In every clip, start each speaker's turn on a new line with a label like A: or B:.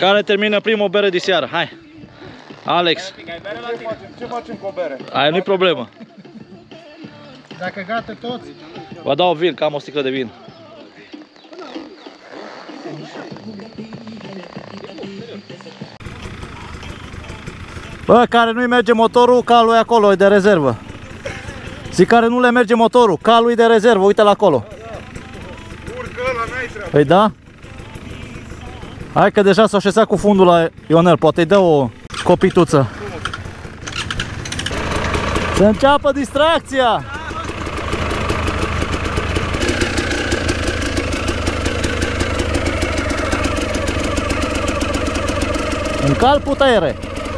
A: Care termină primul bere de seară? Hai! Alex!
B: Ce facem cu o bere?
A: Aia nu-i problemă.
C: Dacă gata toți.
A: Vă dau vin, că am o sticlă de vin. Bă, care nu-i merge motorul, calul e acolo, e de rezervă. Zic, care nu le merge motorul, calul e de rezervă, uite-l acolo.
B: Urcă ăla, n-ai treabă.
A: Păi da? Hai că deja s-a așezat cu fundul la Ionel, poate-i dă o copituță. Să înceapă distracția! Încal putere!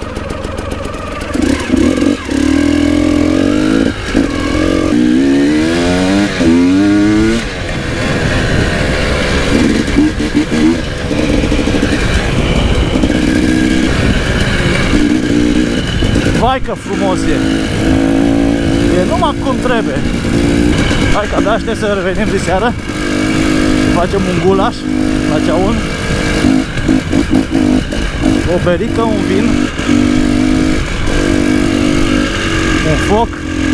A: Vai că frumos e! E numai cum trebuie! Hai că abia aștept să revenim de seară. Facem un gulaș la ceaun. O berică, un vin. Un foc.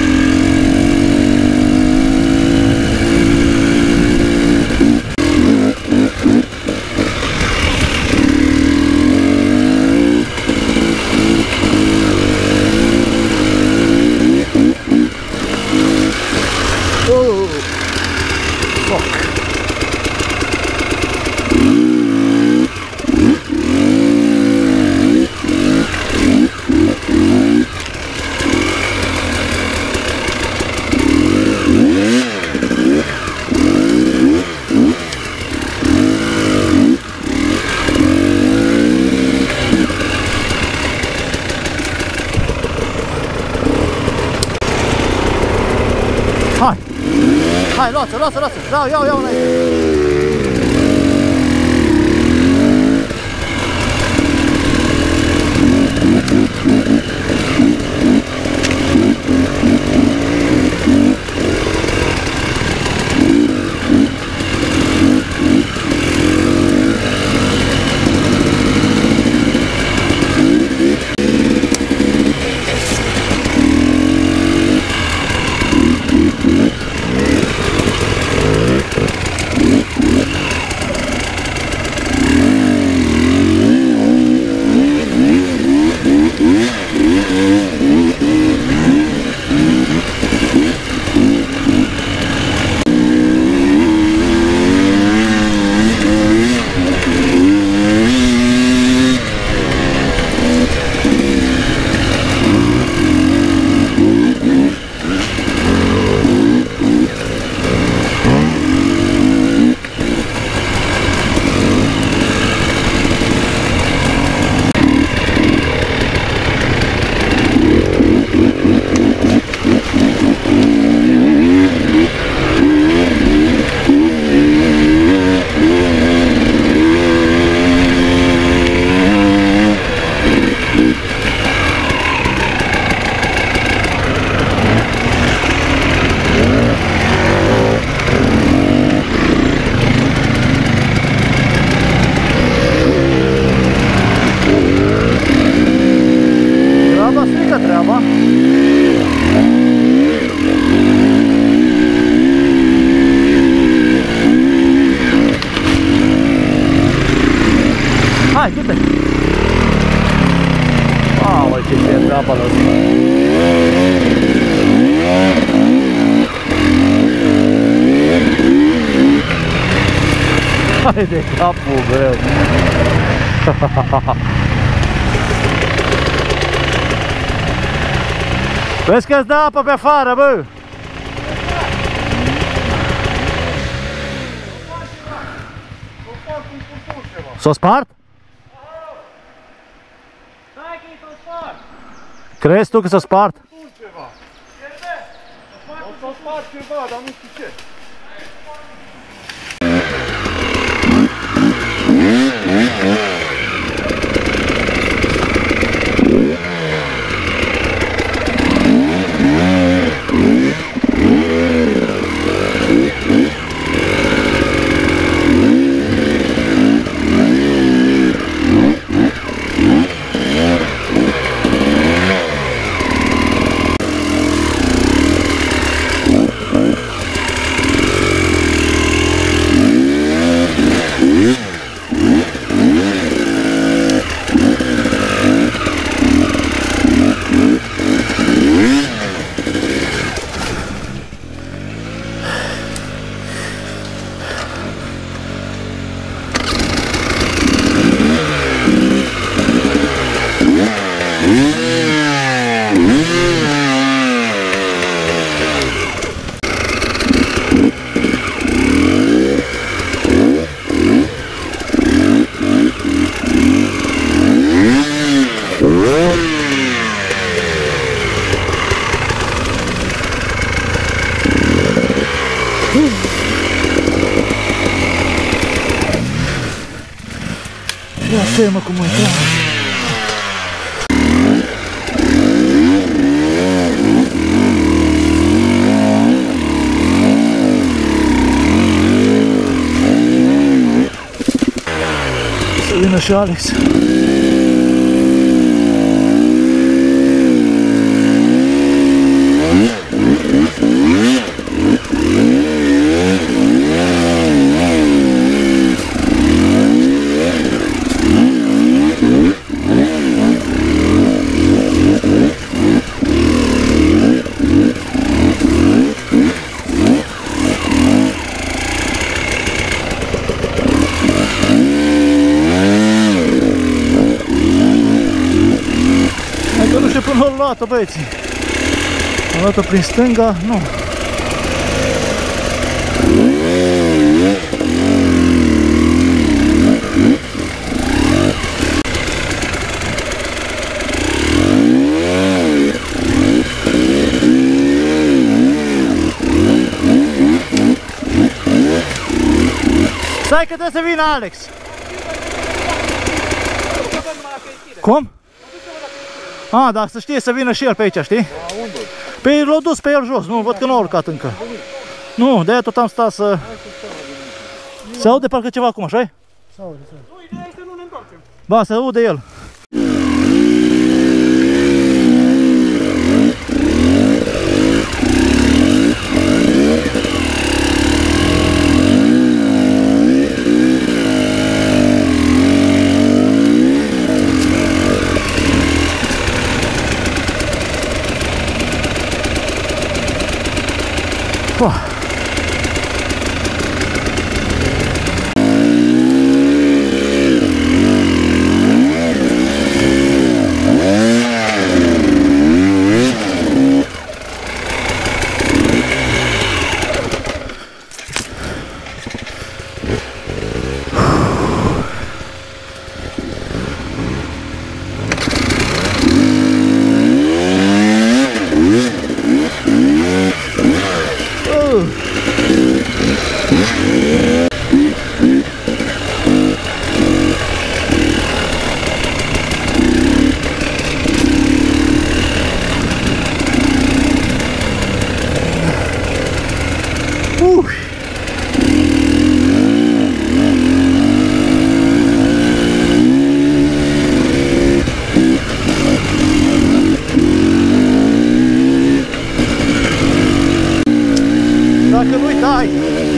A: Hai, luați-o, luați-o, luați-o! Iau, înainte! Hai, du-te! Mamă, ce fie apa la asta! Hai de capul meu! Vezi că-ți dă apă pe afară, bă! S-o spart? Crezi tu că s-o spart?
B: O să spart ceva, dar nu știu ce.
A: Ia stai-mă cum uita. Să vină și Alex. Până l-a luat-o, băieții. A luat-o prin stânga, nu. Stai că trebuie să vină Alex. Cum? A, dar să știe să vină și el pe aici, știi? Păi l-a dus pe el jos, nu, văd că nu a urcat încă. Nu, de-aia tot am stat să... Se aude parcă ceva acum, așa-i?
C: Se aude, se aude.
B: Nu, ideea este nu ne întoarcem.
A: Ba, se aude el. Dacă nu-i dai.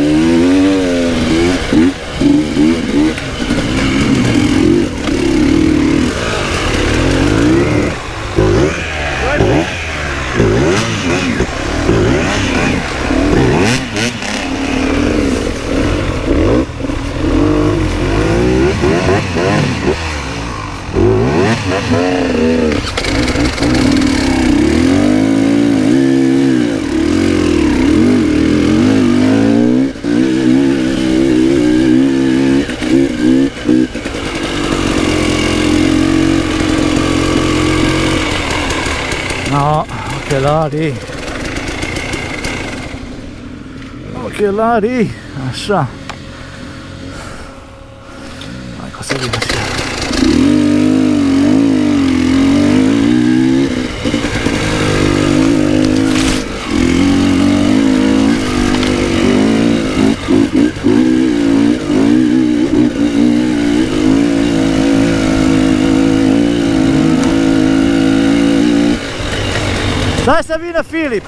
A: No, ochelari. Ochelari, așa. Hai că o să vină și dai să vină Filip!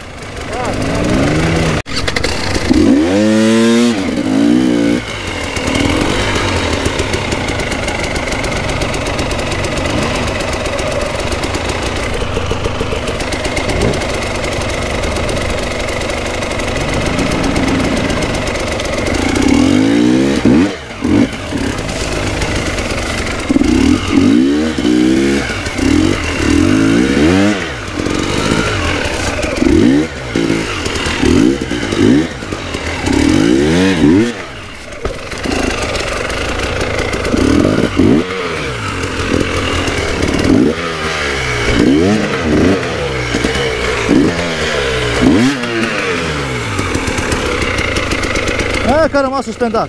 A: Aia că a rămas suspendat.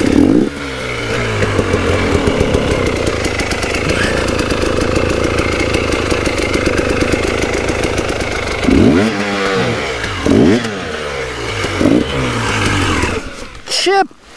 A: Ce?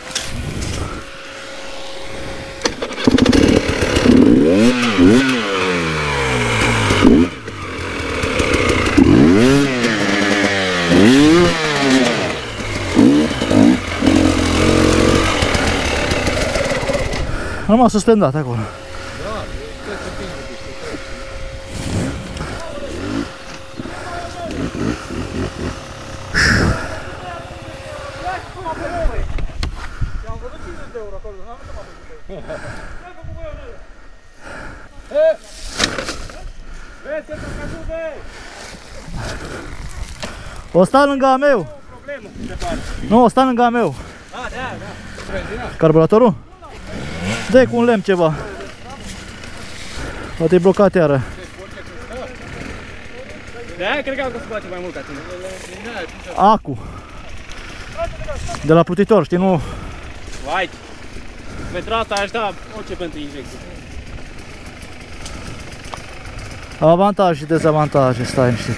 A: A rămas suspendat acolo. O sta lângă a meu. Nu, o sta lângă a meu. Carburatorul? Dă-i cu un lemn ceva. Poate e blocat iară.
D: De-aia credeam că se face mai mult ca tine.
A: Acu. De la plutitor, știi, nu?
D: Vai, pentru asta aș da orice pentru injecție.
A: Avantaje și dezavantaje, stai liniștit.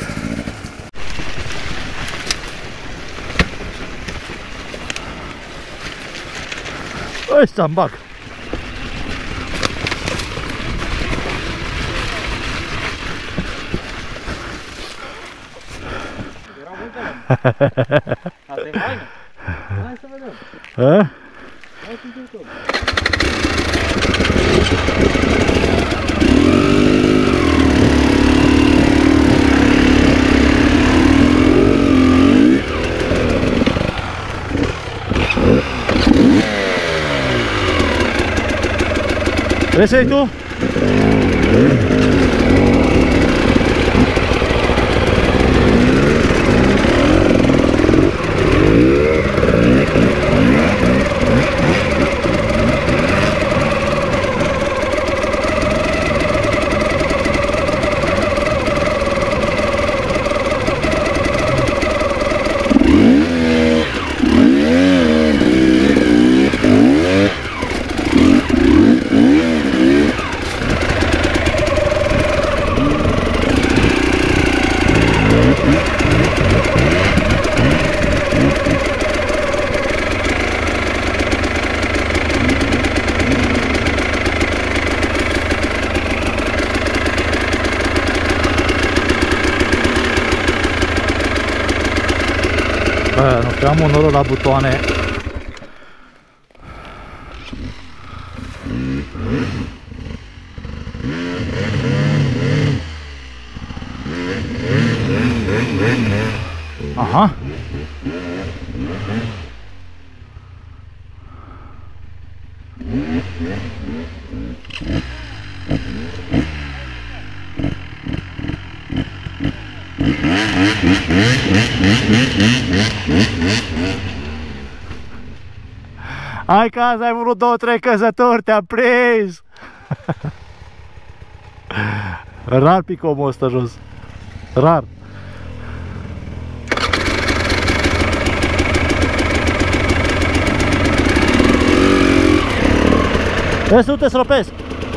A: Ăsta-mi bag.
D: Era mult ăla. Asta e faină. Hai să vedem.
A: A?
D: Hai să vedem tot.
A: Vrei să iei tu? Nu știu, am un noroc la butoane. Aha. Hai că azi ai vrut 2-3 căzători, te-am prins! Rar pică omul ăsta jos. Rar. Vrei să nu te stropesc?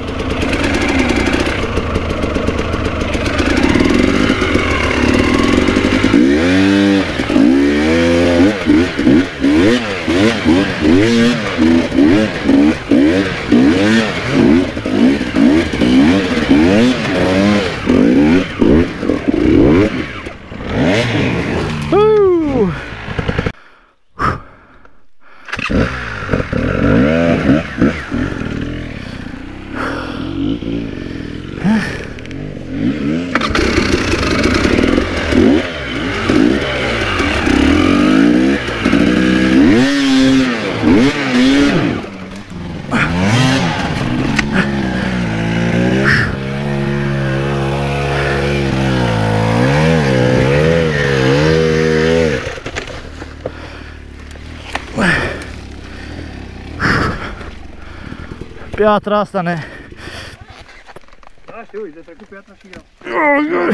A: Piatra asta ne...
D: Da, știu, de trecut piatra și eu.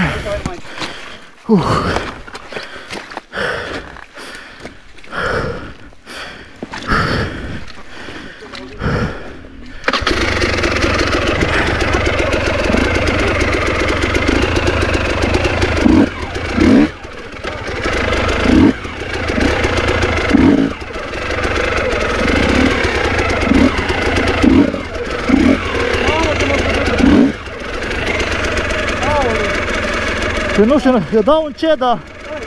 A: Că nu știu, eu dau încet, dar...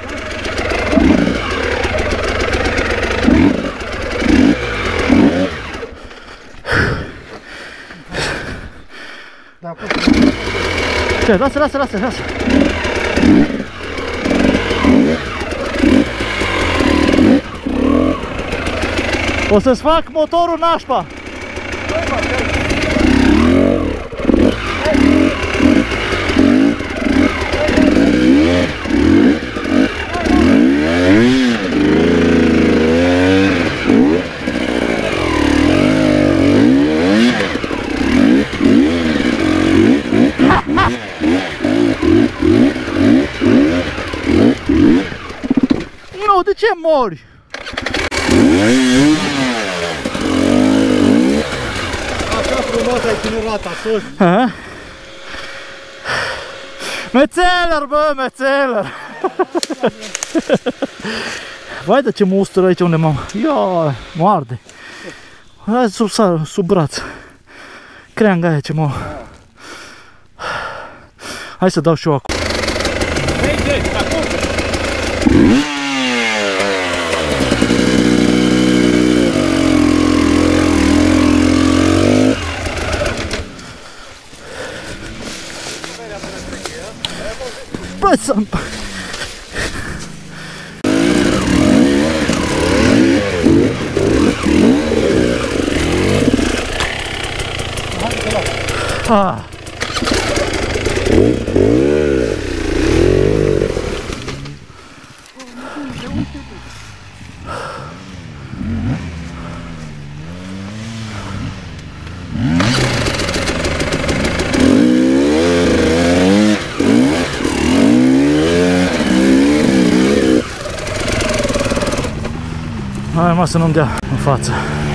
C: Da,
A: Ce, lasă. O să-ți fac motorul nașpa. Nu, de ce mori?
C: Așa frumos ai ținut roata sus.
A: Mețeler, bă, mețeler! Vai de ce mă ustură aici unde m-am... Ia, mă arde. Hai sub braț. Creanga aia ce mă... Hai să dau și eu acum. Bă, să-mi... Ah. Hai mă să nu-mi dea în față.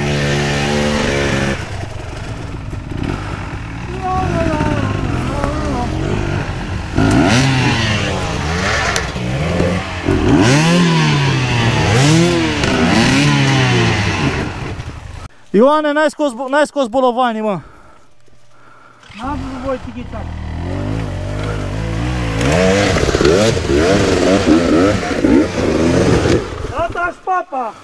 A: Ioane, n-ai scos bolovanii, mă.
C: N-am vrut voi tighița. Tata-și papa!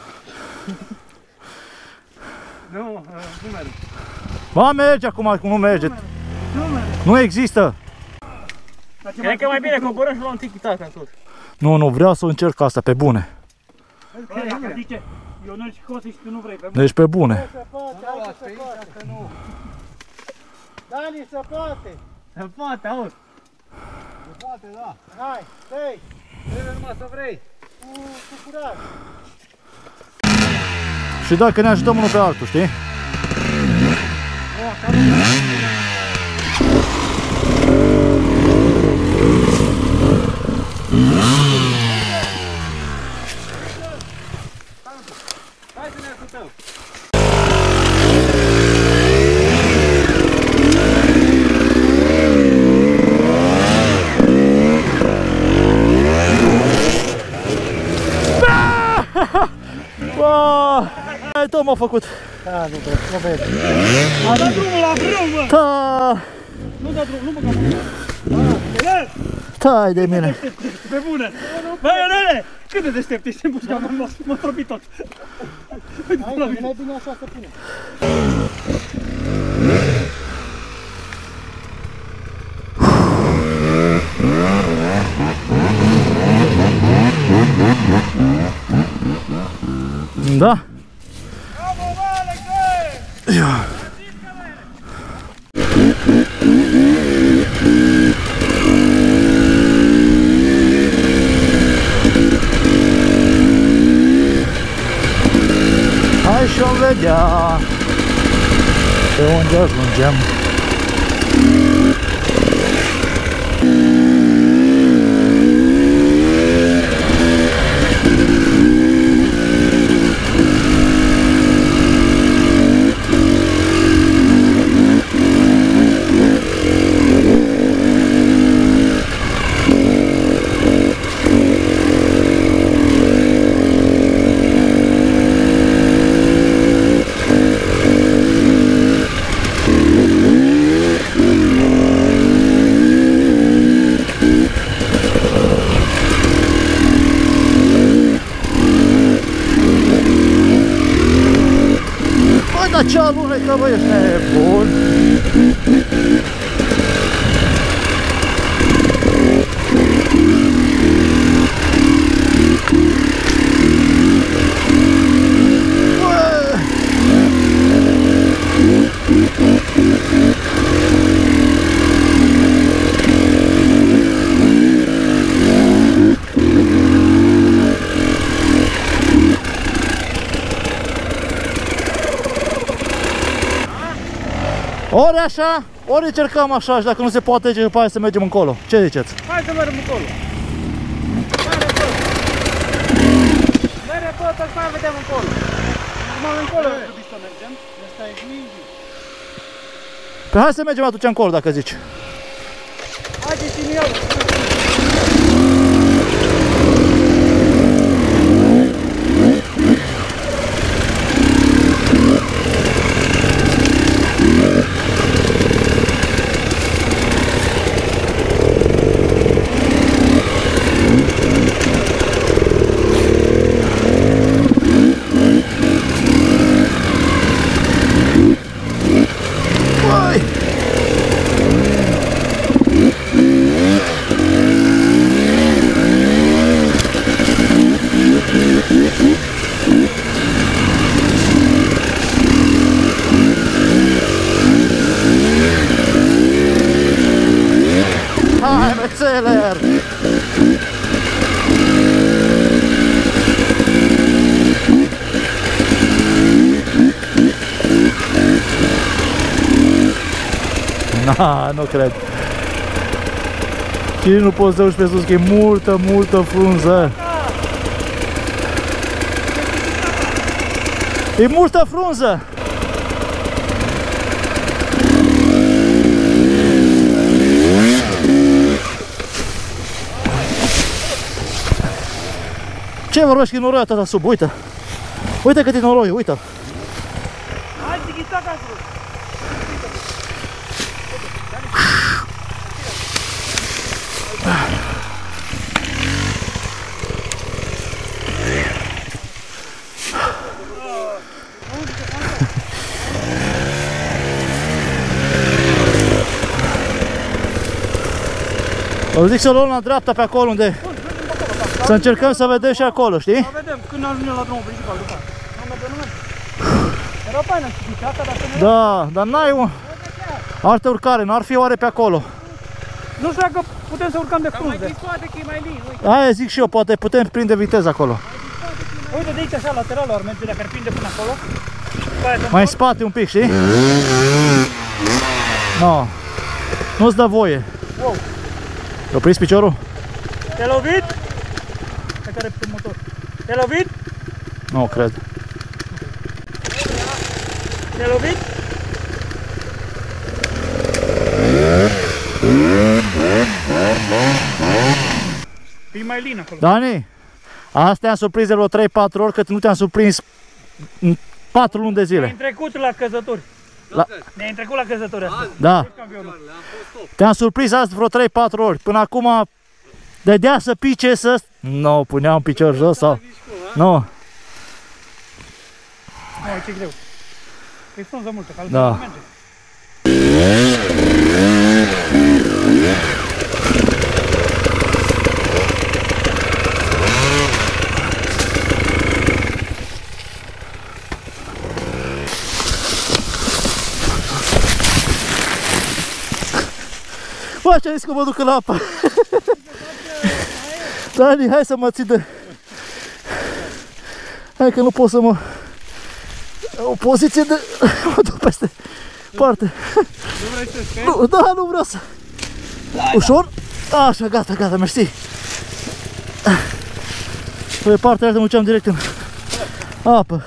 C: Nu merge.
A: Ba, merge acum, cum nu merge. Nu există.
D: Cred că mai bine coborăm și luăm tiki-taka în sus.
A: Nu, vreau să încerc asta pe bune.
C: Dacă zice, Ionel și Cosi și tu nu vrei pe bune.
A: Deci pe bune.
C: Se poate, hai că se poate. Dani, se poate.
D: Se poate, auzi.
C: Se poate, da. Hai, stai. Trebuie numai să vrei. Cu curaj.
A: Și dacă ne ajutăm unul pe altul, știi?
D: Hai să ne ajutăm.
A: Ai, tot m-a făcut.
C: Da, nu vezi.
D: A dat drumul la drum, mă!
A: Da,
D: Nu da drum, nu băga mâna.
A: tai de mine.
D: Pe bune! Băi, Ionele! Cât de deștept ești în bușca, m-a tropit tot.
C: Hai, că mai bine așa să punem.
A: Da? Ia. Hai și vom vedea pe unde ajungem. Dar ce alunecă, bă, ești nebun? Ori așa, ori încercăm așa și dacă nu se poate, zice, după aia să mergem încolo. Ce ziceți?
C: Hai să mergem încolo. Mere tot, după aia vedem încolo. Numai încolo trebuie să mergem. Asta e mingi.
A: Păi hai să mergem atunci încolo, dacă zici.
C: Haideți în el.
A: Hai, mețeler! Na, nu cred. Și nu poți să uși pe sus, că e multă, multă frunză. E multă frunză! Ce vorbești că noroi atâta sub? Uite! Uite cât e noroi, uite!
C: Hai, țighita ca sus.
A: O zic să luăm la dreapta pe acolo unde... Să încercăm să vedem și acolo, știi?
C: Să vedem când ajungem la drumul principal după aia. Nu merge, nu merge. Era faină țighita, dar să ne...
A: Da, dar n-ai un... Altă urcare, n-ar fi oare pe acolo?
C: Nu știu dacă putem să urcăm de frunze. Mai dispate că e mai lin, uite.
A: Aia zic și eu, poate putem prinde viteză acolo.
C: Uite de aici așa, lateralul ar merge dacă ar prinde până acolo.
A: Mai în spate un pic, știi? No. Nu-ți dă voie.
C: Wow.
A: Te-a prins piciorul?
C: Te-a lovit? Pe care pe motor. Te-a lovit?
A: Nu, cred.
C: Te-a lovit? E mai lin acolo.
A: Dani, asta te-am surprins de vreo 3-4 ori, că nu te-am surprins în 4 luni de zile.
C: Ne-ai trecut la căzători. Ne-ai trecut la căzători asta.
A: Da. Te-am surprins azi vreo 3-4 ori. Până acum dădea să pice să... Nu, punea un picior jos sau... Nu.
C: Nu, ce greu. E frunză multă, că altfel
A: Da.
C: nu merge.
A: Bă, ce-a zis că mă duc în apă? Dani, hai să mă ții de... Hai că nu pot să mă... O poziție de... Mă duc peste parte.
C: Nu vrei să speri?
A: Nu, da, nu vreau să... Ușor? Așa, gata, gata, mersi. Pe partea aia mă duceam direct în apă.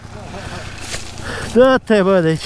A: Dă-te, bă, de aici.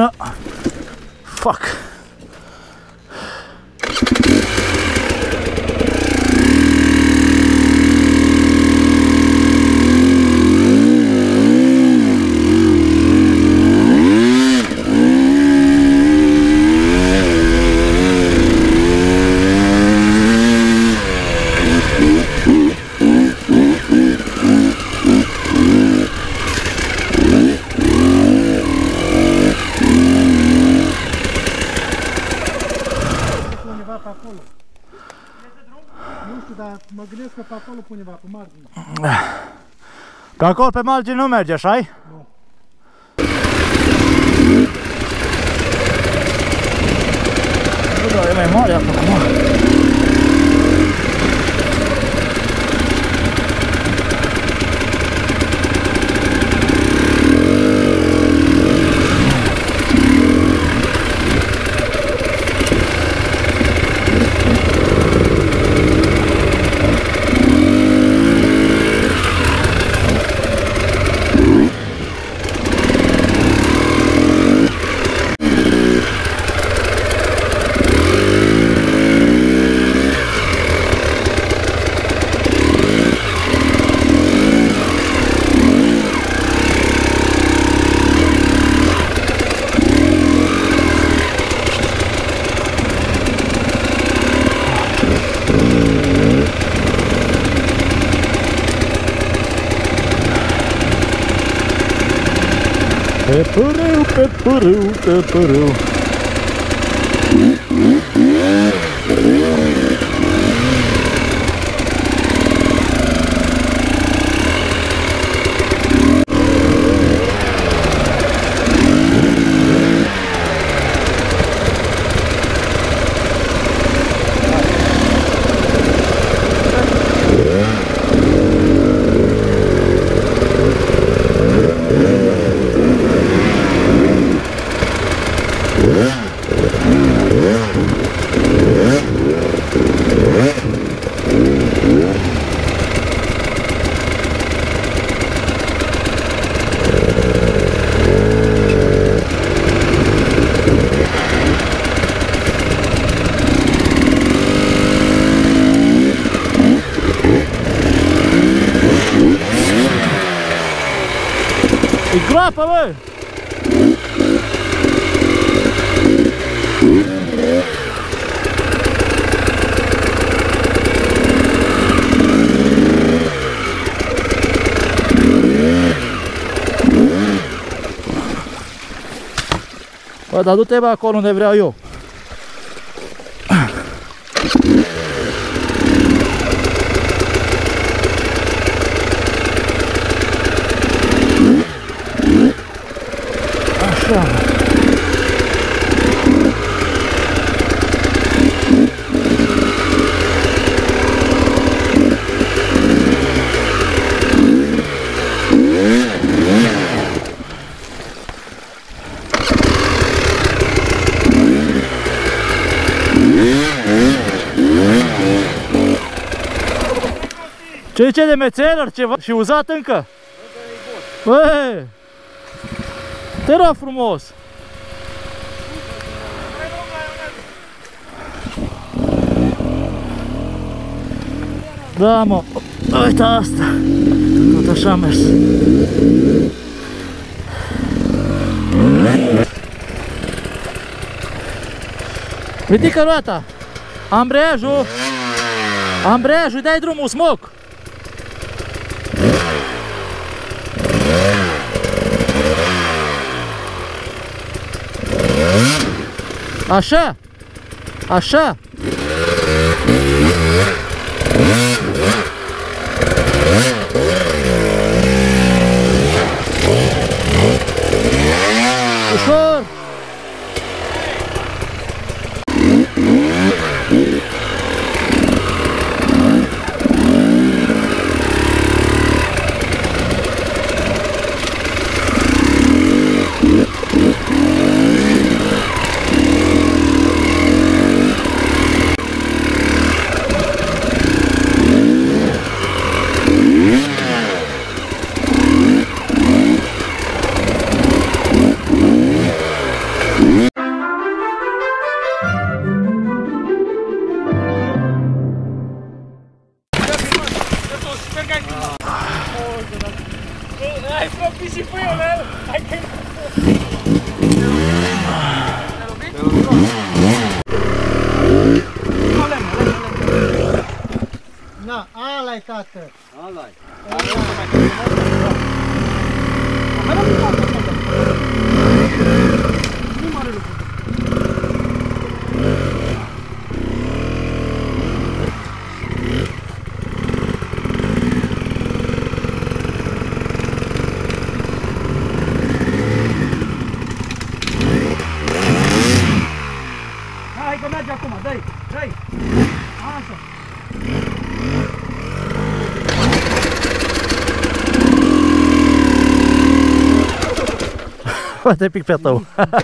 A: Da. Fuck.
C: Mă gândesc că pe acolo puneva, pe margine.
A: Pe acolo, pe margine nu merge, așa-i?
C: Nu.
A: Nu, e mai mare acum. Pe pârâu, pe pârâu, pe pârâu. E groapă, bă! Bă, dar du-te bă acolo unde vreau eu. Așa. Ce de mețeler, ceva? Și uzat încă? Bă! Te rog frumos! Da, mă! Uite asta! Tot așa a mers! Ridică roata! Ambreiajul! Ambreiajul, dai drumul, smoc! Așa! Așa! Ușor!
D: sper că ai filmat. Ai propus și puiul, hai că...
C: Na, ala-i, tată. Ala-i. Nu mare lucru.
D: Hai că merge acum, dă-i, dă-i. Așa.
A: Poate pic pe tău.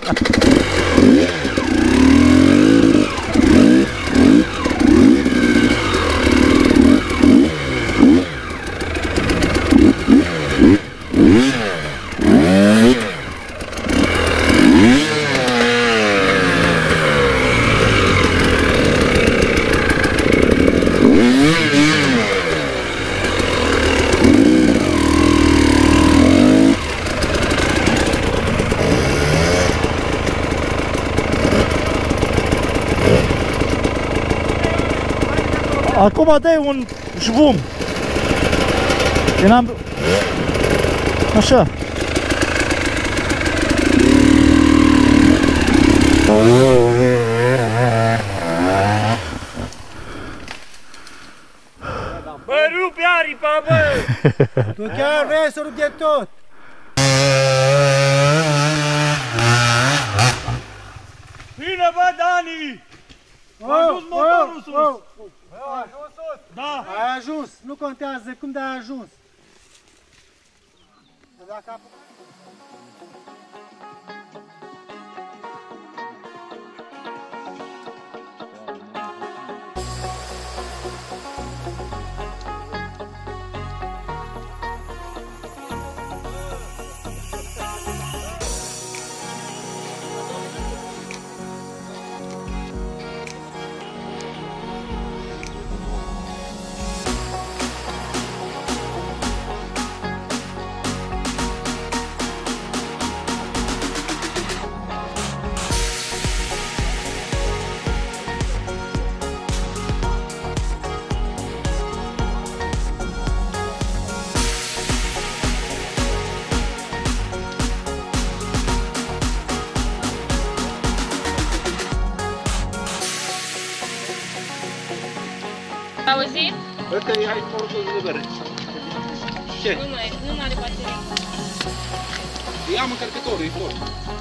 A: Acum dai un jvum. Așa.
D: Bă, rupe aripa, bă!
C: Tu chiar vrei să rup de tot?
D: Bine, bă, Dani! A ajuns motorul sus!
C: A ajuns sus?
D: Da!
C: Ai ajuns, nu contează cum de-ai ajuns. Dacă...
E: Auzit?
B: Ăsta e aici mortul de bere. Ce?
E: Nu mai are baterie.
B: Ia încărcătorul, e fort.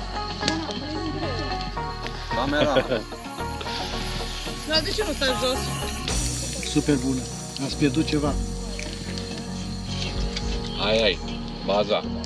B: Camera.
E: Dar de ce nu stai jos?
C: Super bună. Ați pierdut ceva.
B: Ai, baza.